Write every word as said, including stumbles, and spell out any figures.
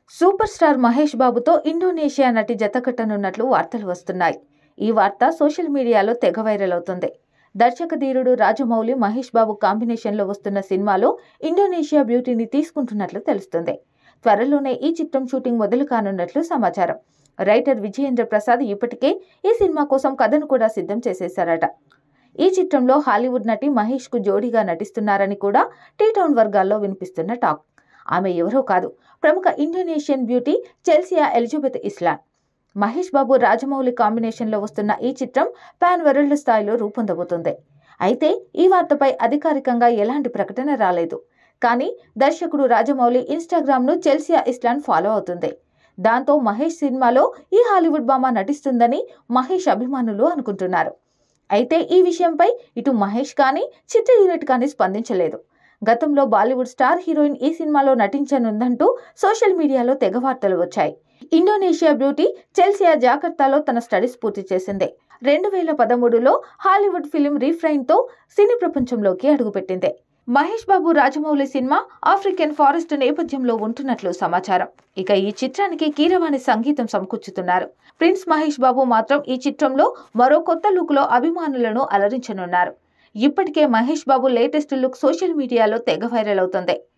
Super star Mahesh బాబుతో Indonesia నటి జతకట్టనున్నట్లు వార్తలు వస్తున్నాయి. ఈ వార్త సోషల్ మీడియాలో తెగ వైరల్ అవుతుంది. దర్శక ధీరుడు రాజమౌళి మహేష్ బాబు కాంబినేషన్లో వస్తున్న సినిమాలో ఇండోనేషియా బ్యూటీని తీసుకుంటున్నట్లు తెలుస్తుంది. త్వరలోనే ఈ చిత్రం షూటింగ్ మొదలు కానున్నట్లు సమాచారం. రైటర్ విజయేంద్ర ప్రసాద్ ఇప్పటికే ఈ సినిమా కోసం కథను కూడా సిద్ధం చేసేశారట. ఈ చిత్రంలో హాలీవుడ్ నటి మహేష్ కు జోడీగా నటిస్తున్నారని కూడా టీ టౌన్ వర్గాల్లో వినిపిస్తున్న టాక్. ఆమె ఎవరో కాదు, ప్రముఖ Indonesian beauty Chelsea Elizabeth Islan. Mahesh Babu Rajamouli కాంబినేషన్లో వస్తున్న ఈ చిత్రం పాన్ వరల్డ్ స్థాయిలో రూపొందబోతుంది. అయితే ఈ వార్తపై అధికారికంగా ఎలాంటి ప్రకటన రాలేదు. కానీ దర్శకుడు రాజమౌళి ఇన్స్టాగ్రామ్ను చెల్సియా ఇస్లాన్ ఫాలో అవుతుంది. దాంతో మహేష్ సినిమాలో ఈ హాలీవుడ్ భామ నటిస్తుందని మహేష్ అభిమానులు అనుకుంటున్నారు. అయితే ఈ విషయంపై ఇటు మహేష్ కానీ చిత్ర యూనిట్ కానీ స్పందించలేదు. గతంలో బాలీవుడ్ స్టార్ హీరోయిన్ ఈ సినిమాలో నటించనుందంటూ సోషల్ మీడియాలో తెగ వార్తలు వచ్చాయి. ఇండోనేషియా బ్యూటీ చెల్సియా జాకర్తాలో తన స్టడీస్ పూర్తి చేసింది. రెండు వేల పదమూడులో హాలీవుడ్ ఫిలిం రీఫ్రైన్ తో సినీ ప్రపంచంలోకి అడుగుపెట్టింది. Mahesh Babu Rajamouli cinema African forest నేపథ్యంలో ఉంటున్నట్లు సమాచారం. ఇక ఈ చిత్రానికి కీరవాణి సంగీతం సమకూర్చుతున్నారు. ప్రిన్స్ మహేష్ బాబు మాత్రం ఈ చిత్రంలో మరో కొత్త లుక్ లో అభిమానులను అలరించనున్నారు. ఇప్పటికే Mahesh Babu latest look social మీడియాలో తెగ వైరల్ అవుతుంది.